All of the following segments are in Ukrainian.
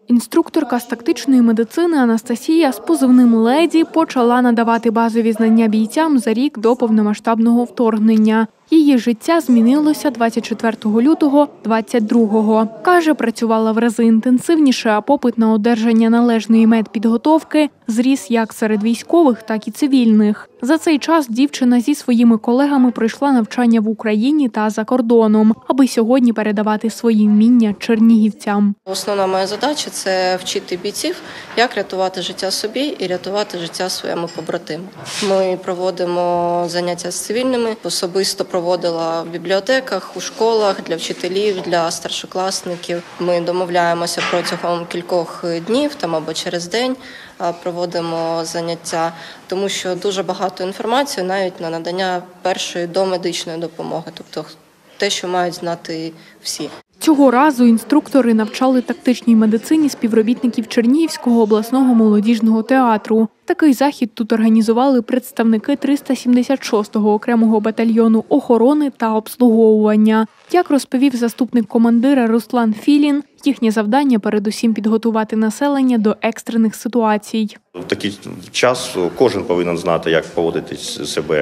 Інструкторка з тактичної медицини Анастасія з позивним «Леді» почала надавати базові знання бійцям за рік до повномасштабного вторгнення. Її життя змінилося 24 лютого 22-го. Каже, працювала в рази інтенсивніше, а попит на одержання належної медпідготовки зріс як серед військових, так і цивільних. За цей час дівчина зі своїми колегами пройшла навчання в Україні та за кордоном, аби сьогодні передавати свої вміння чернігівцям. Основна моя задача – це вчити бійців, як рятувати життя собі і рятувати життя своєму побратиму. Ми проводимо заняття з цивільними, особисто проводила в бібліотеках, у школах, для вчителів, для старшокласників. Ми домовляємося протягом кількох днів або через день, проводимо заняття, тому що дуже багато інформації навіть на надання першої домедичної допомоги, тобто те, що мають знати всі. Цього разу інструктори навчали тактичній медицині співробітників Чернігівського обласного молодіжного театру. Такий захід тут організували представники 376-го окремого батальйону охорони та обслуговування. Як розповів заступник командира Руслан Філін, їхнє завдання – передусім підготувати населення до екстрених ситуацій. В такий час кожен повинен знати, як поводити себе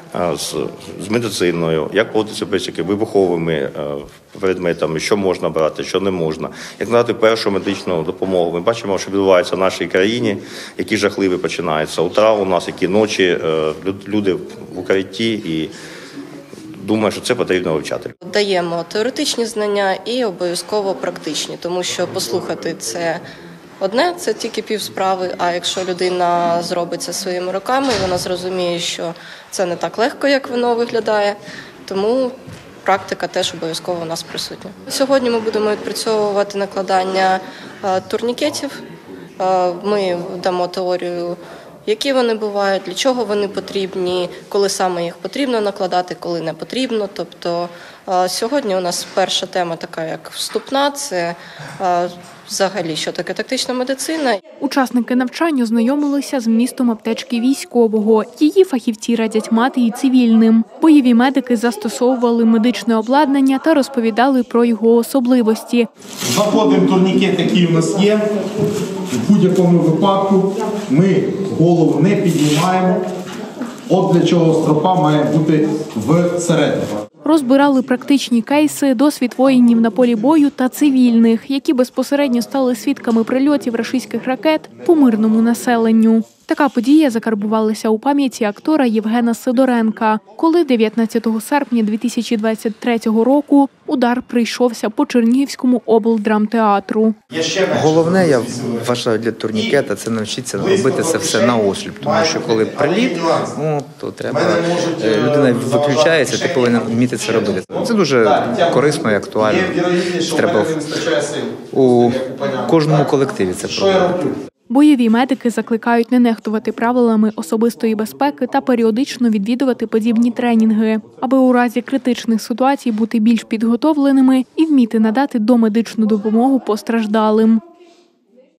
з медициною, як поводити себе з вибуховими предметами, що можна брати, що не можна, як надати першу медичну допомогу. Ми бачимо, що відбувається в нашій країні, які жахливі починаються утра у нас, які ночі, люди в укритті, і думаю, що це потрібно вивчати. Даємо теоретичні знання і обов'язково практичні, тому що послухати – це одне, це тільки півсправи, а якщо людина зробить це своїми руками, вона зрозуміє, що це не так легко, як воно виглядає, тому практика теж обов'язково у нас присутня. Сьогодні ми будемо відпрацьовувати накладання турнікетів, ми дамо теорію, які вони бувають, для чого вони потрібні, коли саме їх потрібно накладати, коли не потрібно. Тобто сьогодні у нас перша тема така, як вступна, це взагалі, що таке тактична медицина. Учасники навчання знайомилися з вмістом аптечки військового. Її фахівці радять мати і цивільним. Бойові медики застосовували медичне обладнання та розповідали про його особливості. Знаходимо турнікет, який у нас є. В будь-якому випадку ми голову не піднімаємо. От для чого стропа має бути всередині. Розбирали практичні кейси, досвід воїнів на полі бою та цивільних, які безпосередньо стали свідками прильотів рашистських ракет по мирному населенню. Така подія закарбувалася у пам'яті актора Євгена Сидоренка, коли 19 серпня 2023 року удар прийшовся по Чернігівському облдрамтеатру. Головне, я вважаю, для турнікета – це навчитися робити це все наосліп. Тому що коли приліт, то треба, людина виключається, ти повинен вміти це робити. Це дуже корисно і актуально. Треба у кожному колективі це проводити. Бойові медики закликають не нехтувати правилами особистої безпеки та періодично відвідувати подібні тренінги, аби у разі критичних ситуацій бути більш підготовленими і вміти надати домедичну допомогу постраждалим.